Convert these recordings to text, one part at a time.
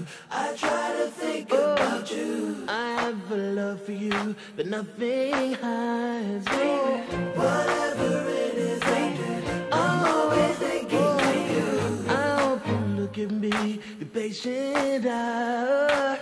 I try to think about you. I have a love for you, but nothing hides. Whatever it is I do, I'm always thinking of you. I hope you look at me, be patient eyes.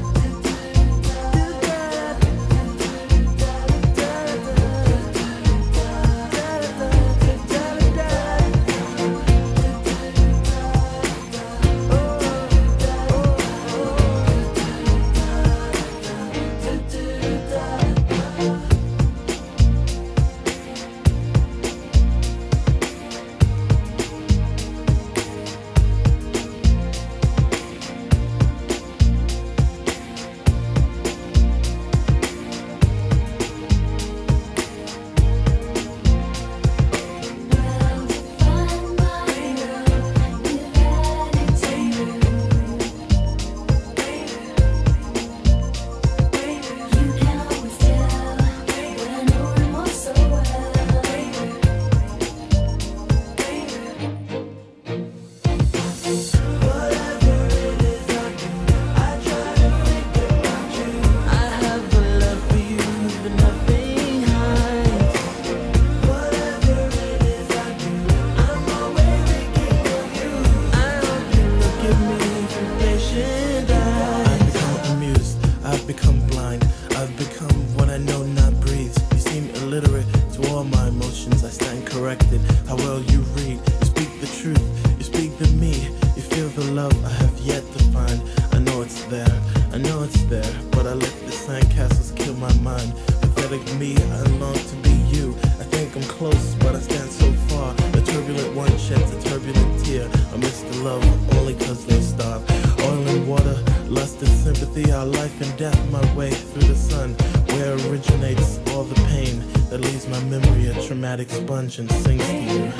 Sponge and sings to you.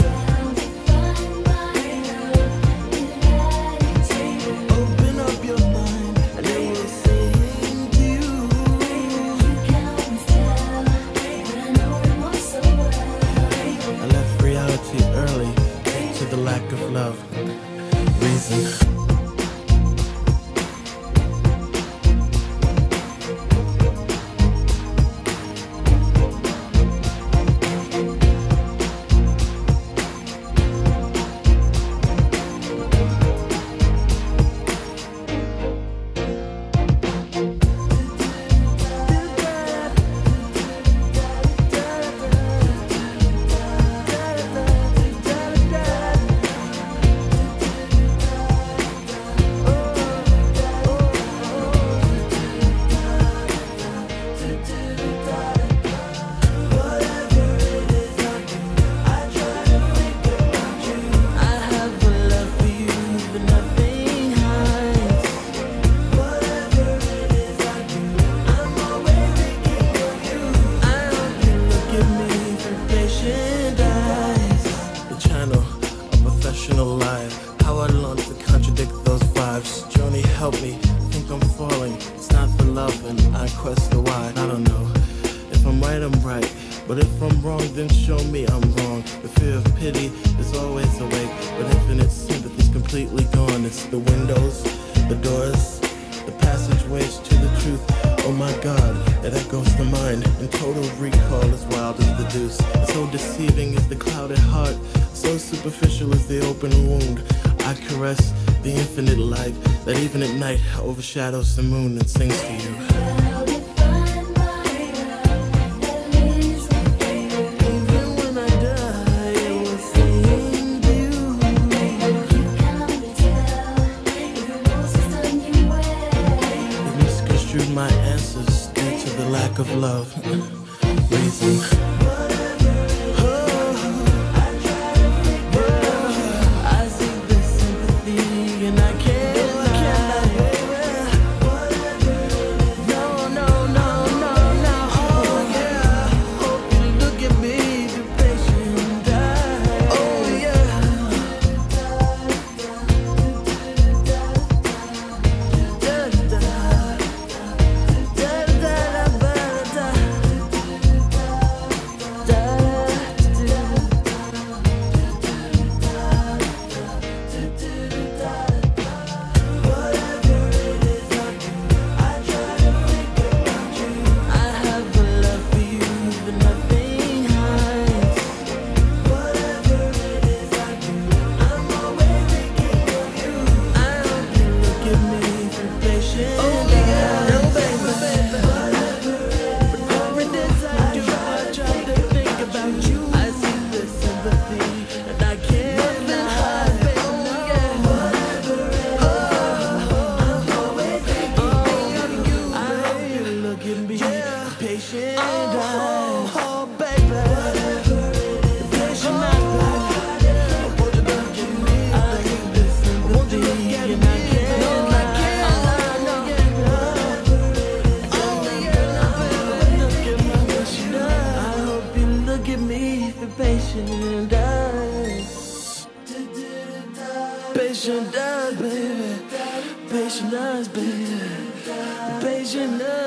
Open up your mind and it will sing to you. I left reality early to the lack of love. Reason. Overshadows the moon and sings to you. My answers due to the lack of love. Reason. us, baby. Patient us, baby. Patient us.